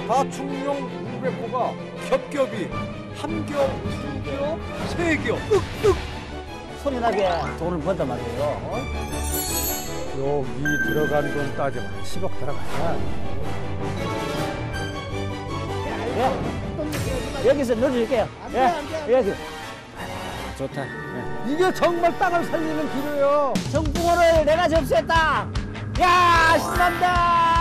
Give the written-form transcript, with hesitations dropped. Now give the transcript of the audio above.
가축용 500호가 겹겹이 한 겹, 두 겹, 세 겹, 윽윽 소리나게 돈을 번단 말이에요. 여기 들어간 돈 따지면 10억 들어가냐? 예. 여기서 넣어줄게요. 예. 여기. 좋다. 예. 이게 정말 땅을 살리는 기로요. 정붕어를 내가 접수했다. 야, 신난다.